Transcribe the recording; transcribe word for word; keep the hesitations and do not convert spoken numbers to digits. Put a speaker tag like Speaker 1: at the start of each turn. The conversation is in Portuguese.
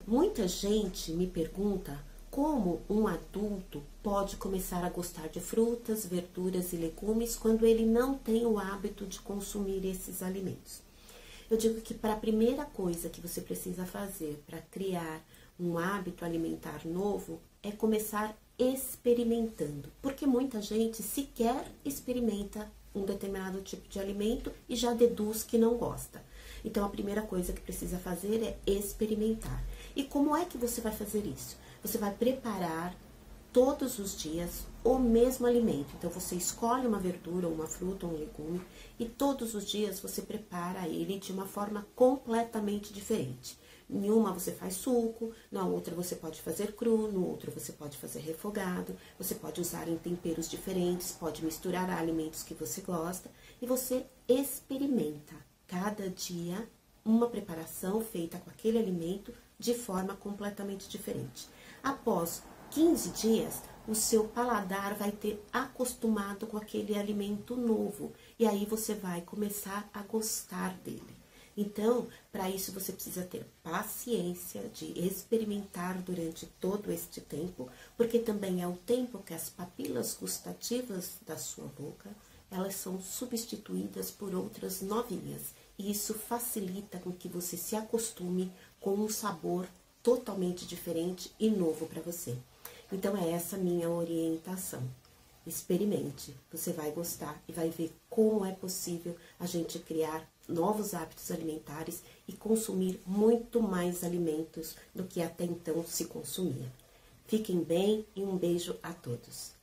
Speaker 1: Muita gente me pergunta como um adulto pode começar a gostar de frutas, verduras e legumes quando ele não tem o hábito de consumir esses alimentos. Eu digo que para a primeira coisa que você precisa fazer para criar um hábito alimentar novo é começar experimentando, porque muita gente sequer experimenta um determinado tipo de alimento e já deduz que não gosta. Então, a primeira coisa que precisa fazer é experimentar. E como é que você vai fazer isso? Você vai preparar todos os dias o mesmo alimento. Então, você escolhe uma verdura, uma fruta, um legume e todos os dias você prepara ele de uma forma completamente diferente. Em uma você faz suco, na outra você pode fazer cru, no outro você pode fazer refogado, você pode usar em temperos diferentes, pode misturar alimentos que você gosta e você experimenta cada dia uma preparação feita com aquele alimento de forma completamente diferente. Após quinze dias, o seu paladar vai ter acostumado com aquele alimento novo e aí você vai começar a gostar dele. Então, para isso você precisa ter paciência de experimentar durante todo este tempo, porque também é o tempo que as papilas gustativas da sua boca, elas são substituídas por outras novinhas. E isso facilita com que você se acostume com um sabor totalmente diferente e novo para você. Então, é essa minha orientação. Experimente, você vai gostar e vai ver como é possível a gente criar novos hábitos alimentares e consumir muito mais alimentos do que até então se consumia. Fiquem bem e um beijo a todos.